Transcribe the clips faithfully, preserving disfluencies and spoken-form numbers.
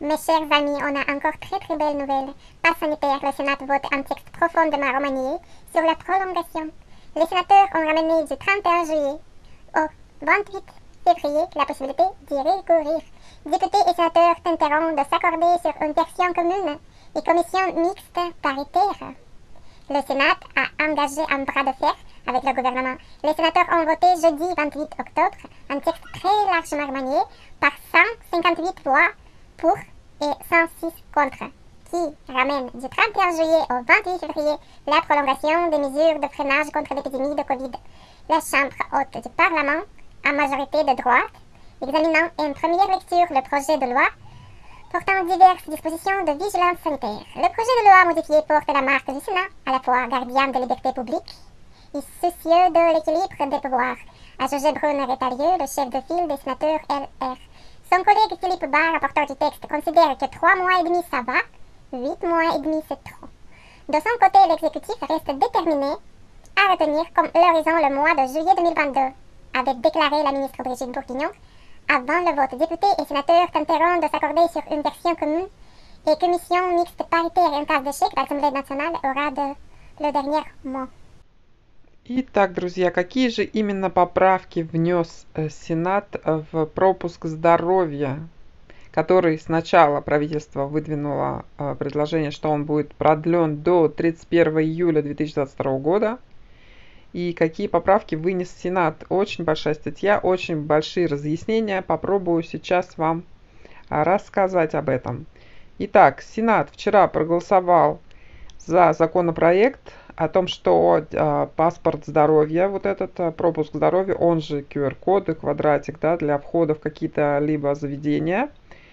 Mes chers amis, on a encore très très belle nouvelle. Pas sanitaire, le Sénat vote un texte profondément remanié sur la prolongation. Les sénateurs ont ramené du trente et un juillet au vingt-huit février la possibilité d'y recourir. Députés et sénateurs tenteront de s'accorder sur une version commune et commission mixte paritaire. Le Sénat a engagé un bras de fer avec le gouvernement. Les sénateurs ont voté jeudi vingt-huit octobre un texte très largement remanié par cent cinquante-huit voix pour et cent six contre, qui ramène du trente et un juillet au vingt-huit février la prolongation des mesures de freinage contre l'épidémie de Covid. La Chambre haute du Parlement, à majorité de droite, examinant en première lecture le projet de loi portant diverses dispositions de vigilance sanitaire. Le projet de loi modifié porte la marque du Sénat, à la fois gardien des libertés publiques et soucieux de l'équilibre des pouvoirs. À juger Brunner Rétalieu, le chef de file des sénateurs L R. Son collègue Philippe Bas, rapporteur du texte, considère que trois mois et demi ça va, huit mois et demi c'est trop. De son côté, l'exécutif reste déterminé à retenir comme l'horizon le mois de juillet deux mille vingt-deux, avait déclaré la ministre Brigitte Bourguignon. Avant le vote, députés et sénateurs tenteront de s'accorder sur une version commune et commission mixte paritaire en cas d'échec, l'Assemblée национальная aura de, le dernier mot. Итак, друзья, какие же именно поправки внес Сенат в пропуск здоровья, который сначала правительство выдвинуло предложение, что он будет продлен до тридцать первого июля две тысячи двадцать второго года, и какие поправки вынес Сенат. Очень большая статья, очень большие разъяснения. Попробую сейчас вам рассказать об этом. Итак, Сенат вчера проголосовал за законопроект о том, что э, паспорт здоровья, вот этот э, пропуск здоровья, он же ку ар код и квадратик, да, для входа в какие-то либо заведения,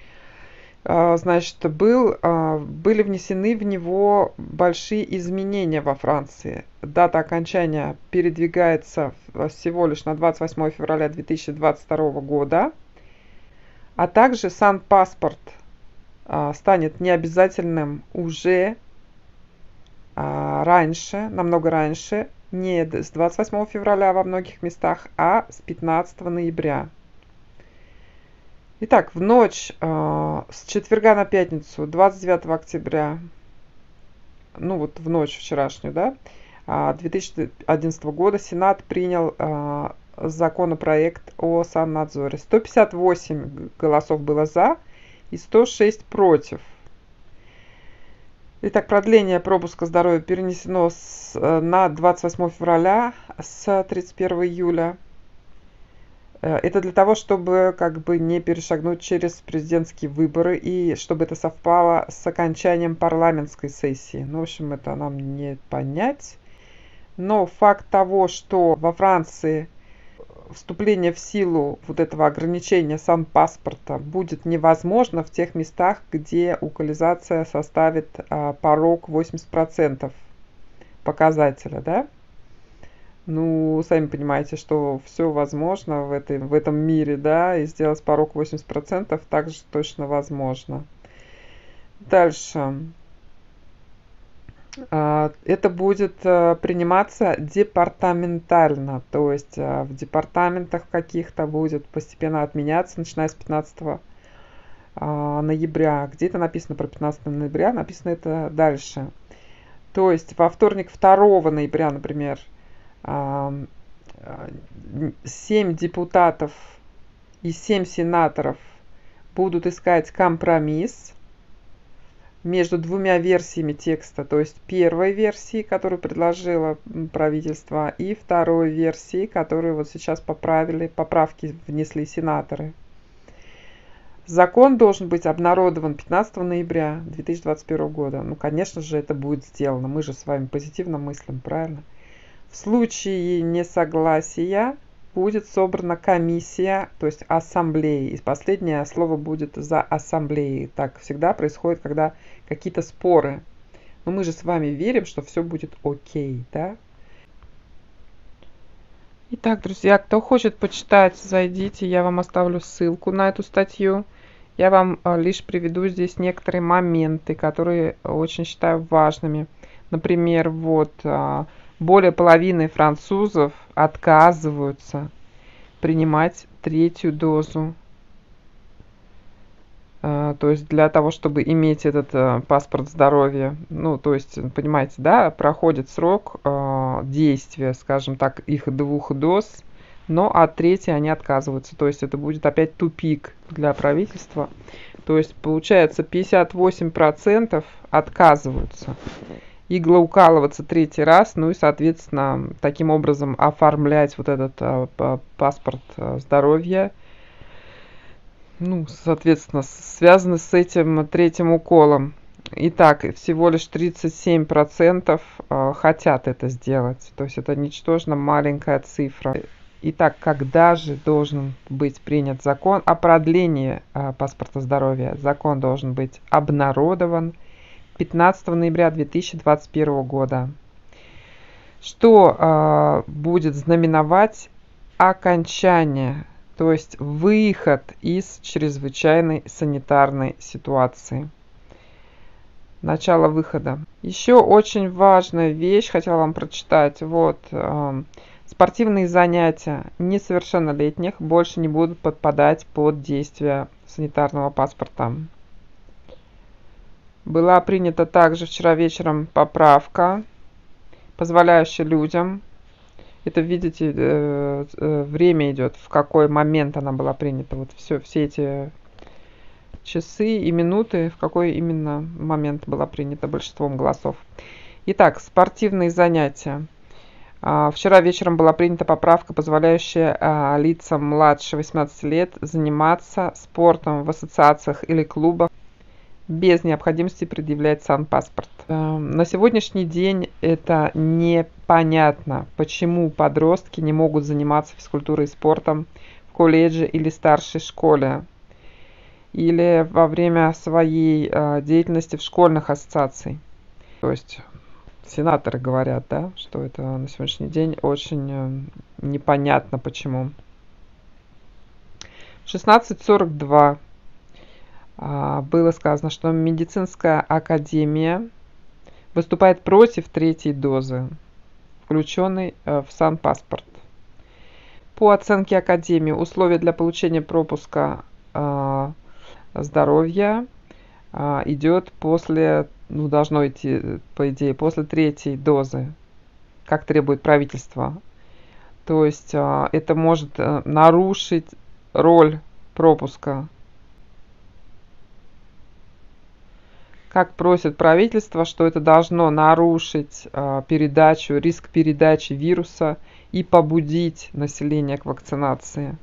э, значит, был, э, были внесены в него большие изменения во Франции. Дата окончания передвигается всего лишь на двадцать восьмое февраля две тысячи двадцать второго года, а также санпаспорт э, станет необязательным уже раньше, намного раньше, не с двадцать восьмого февраля во многих местах, а с пятнадцатого ноября. Итак, в ночь э, с четверга на пятницу, двадцать девятого октября, ну вот в ночь вчерашнюю, да, две тысячи одиннадцатого года Сенат принял э, законопроект о саннадзоре. сто пятьдесят восемь голосов было за и сто шесть против. Итак, продление пропуска здоровья перенесено с, на двадцать восьмое февраля с тридцать первого июля. Это для того, чтобы как бы не перешагнуть через президентские выборы и чтобы это совпало с окончанием парламентской сессии. Ну, в общем, это нам не понять. Но факт того, что во Франции вступление в силу вот этого ограничения санпаспорта будет невозможно в тех местах, где укализация составит а, порог восемьдесят процентов показателя, да? Ну, сами понимаете, что все возможно в, этой, в этом мире, да, и сделать порог восемьдесят процентов также точно возможно. Дальше. Это будет приниматься департаментально, то есть в департаментах каких-то будет постепенно отменяться, начиная с пятнадцатого ноября. Где-то написано про пятнадцатого ноября, написано это дальше. То есть во вторник второго ноября, например, семь депутатов и семь сенаторов будут искать компромисс между двумя версиями текста, то есть первой версии, которую предложило правительство, и второй версии, которую вот сейчас поправили, поправки внесли сенаторы. Закон должен быть обнародован пятнадцатого ноября две тысячи двадцать первого года. Ну, конечно же, это будет сделано. Мы же с вами позитивно мыслим, правильно? В случае несогласия будет собрана комиссия, то есть ассамблея. И последнее слово будет за ассамблеей. Так всегда происходит, когда какие-то споры. Но мы же с вами верим, что все будет окей, да? Итак, друзья, кто хочет почитать, зайдите, я вам оставлю ссылку на эту статью. Я вам лишь приведу здесь некоторые моменты, которые очень считаю важными. Например, вот более половины французов отказываются принимать третью дозу. а, то есть для того, чтобы иметь этот а, паспорт здоровья, ну, то есть, понимаете, да, проходит срок а, действия, скажем так, их двух доз, но от третьей они отказываются. То есть это будет опять тупик для правительства. То есть получается пятьдесят восемь процентов отказываются иглоукалываться третий раз, ну и, соответственно, таким образом оформлять вот этот а, паспорт а, здоровья. Ну, соответственно, связаны с этим третьим уколом. Итак, всего лишь тридцать семь процентов а, хотят это сделать. То есть это ничтожно маленькая цифра. Итак, когда же должен быть принят закон о продлении а, паспорта здоровья? Закон должен быть обнародован пятнадцатого ноября две тысячи двадцать первого года, что э, будет знаменовать окончание, то есть выход из чрезвычайной санитарной ситуации. Начало выхода. Еще очень важная вещь, хотела вам прочитать. Вот, э, спортивные занятия несовершеннолетних больше не будут подпадать под действие санитарного паспорта. Была принята также вчера вечером поправка, позволяющая людям, это видите, э, э, время идет, в какой момент она была принята, вот все, все эти часы и минуты, в какой именно момент была принята большинством голосов. Итак, спортивные занятия. А, вчера вечером была принята поправка, позволяющая а, лицам младше восемнадцати лет заниматься спортом в ассоциациях или клубах без необходимости предъявлять санпаспорт. На сегодняшний день это непонятно, почему подростки не могут заниматься физкультурой и спортом в колледже или старшей школе, или во время своей деятельности в школьных ассоциациях. То есть сенаторы говорят, да, что это на сегодняшний день очень непонятно почему. В шестнадцать сорок два было сказано, что медицинская академия выступает против третьей дозы, включенной в санпаспорт. По оценке академии, условия для получения пропуска э, здоровья э, идет после, ну, должно идти, по идее, после третьей дозы, как требует правительство. То есть э, это может э, нарушить роль пропуска. Как просит правительство, что это должно нарушить э, передачу, риск передачи вируса и побудить население к вакцинации.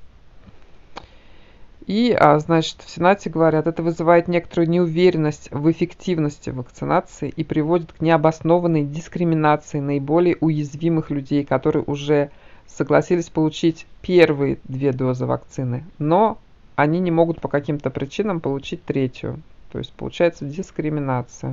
И, а, значит, в Сенате говорят, это вызывает некоторую неуверенность в эффективности вакцинации и приводит к необоснованной дискриминации наиболее уязвимых людей, которые уже согласились получить первые две дозы вакцины, но они не могут по каким-то причинам получить третью. То есть получается дискриминация.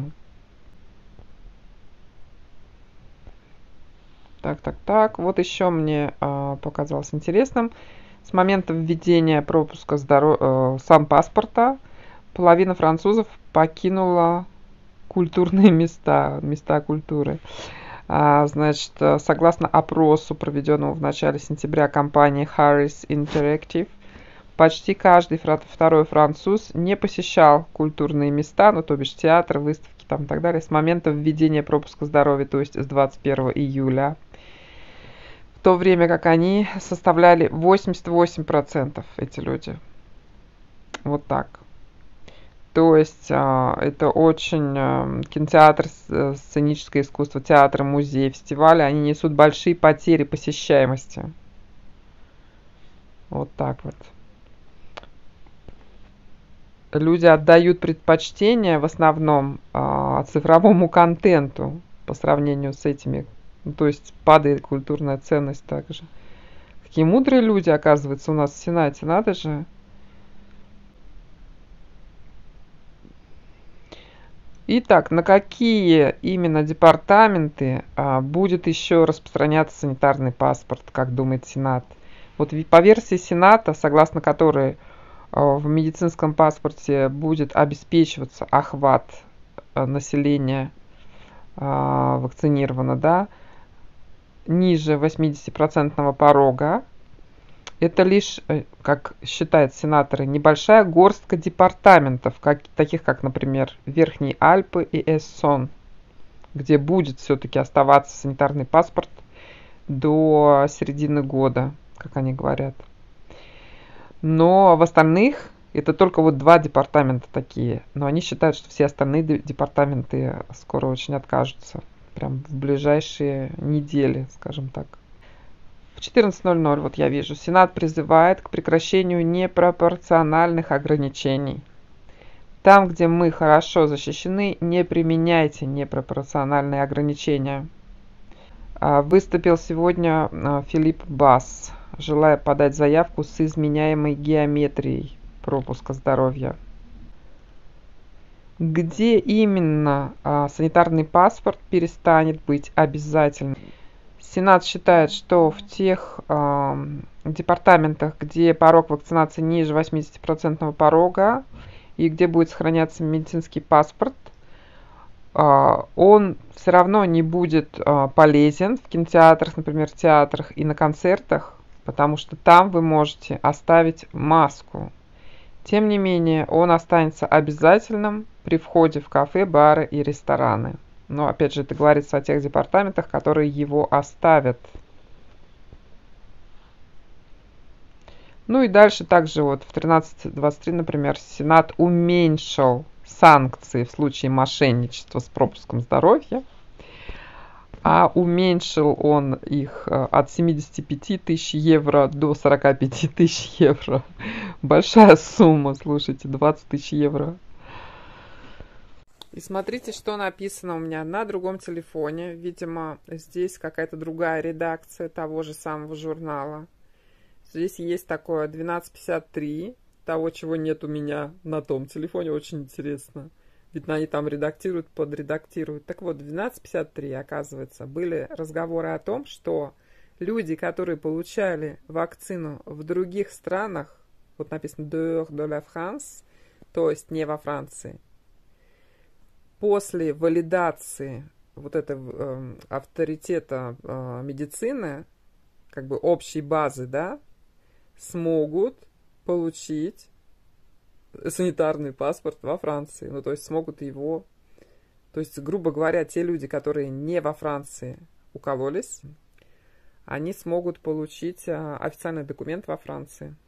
Так, так, так. Вот еще мне э, показалось интересным. С момента введения пропуска здоров... э, санпаспорта половина французов покинула культурные места, места культуры. А, значит, согласно опросу, проведенному в начале сентября компанией Harris Interactive, почти каждый второй француз не посещал культурные места, ну, то бишь театры, выставки там и так далее, с момента введения пропуска здоровья, то есть с двадцать первого июля, в то время как они составляли восемьдесят восемь процентов, эти люди. Вот так. То есть это очень кинотеатр, сценическое искусство, театры, музеи, фестивали, они несут большие потери посещаемости. Вот так вот. Люди отдают предпочтение в основном э, цифровому контенту по сравнению с этими. Ну, то есть падает культурная ценность также. Какие мудрые люди, оказывается, у нас в Сенате, надо же. Итак, на какие именно департаменты а, будет еще распространяться санитарный паспорт, как думает Сенат? Вот по версии Сената, согласно которой в медицинском паспорте будет обеспечиваться охват населения э, вакцинировано, да, ниже восьмидесятипроцентного порога, это лишь, как считают сенаторы, небольшая горстка департаментов, как, таких как, например, Верхние Альпы и Эссон, где будет все-таки оставаться санитарный паспорт до середины года, как они говорят. Но в остальных это только вот два департамента такие. Но они считают, что все остальные департаменты скоро очень откажутся. Прям в ближайшие недели, скажем так. В четырнадцать ноль ноль, вот я вижу, Сенат призывает к прекращению непропорциональных ограничений. Там, где мы хорошо защищены, не применяйте непропорциональные ограничения. Выступил сегодня Филипп Бас, желая подать заявку с изменяемой геометрией пропуска здоровья. Где именно санитарный паспорт перестанет быть обязательным? Сенат считает, что в тех э, департаментах, где порог вакцинации ниже восьмидесяти процентов порога и где будет сохраняться медицинский паспорт, э, он все равно не будет э, полезен в кинотеатрах, например, в театрах и на концертах, потому что там вы можете оставить маску. Тем не менее, он останется обязательным при входе в кафе, бары и рестораны. Но, опять же, это говорится о тех департаментах, которые его оставят. Ну и дальше также вот в тринадцать двадцать три, например, Сенат уменьшил санкции в случае мошенничества с пропуском здоровья, а уменьшил он их от семидесяти пяти тысяч евро до сорока пяти тысяч евро. Большая сумма, слушайте, двадцать тысяч евро. И смотрите, что написано у меня на другом телефоне. Видимо, здесь какая-то другая редакция того же самого журнала. Здесь есть такое двенадцать пятьдесят три, того, чего нет у меня на том телефоне. Очень интересно. Ведь они там редактируют, подредактируют. Так вот, двенадцать пятьдесят три, оказывается, были разговоры о том, что люди, которые получали вакцину в других странах, вот написано dehors de la France, то есть не во Франции, после валидации вот этого э, авторитета э, медицины, как бы общей базы, да, смогут получить санитарный паспорт во Франции. Ну, то есть смогут его... То есть, грубо говоря, те люди, которые не во Франции укололись, они смогут получить э, официальный документ во Франции.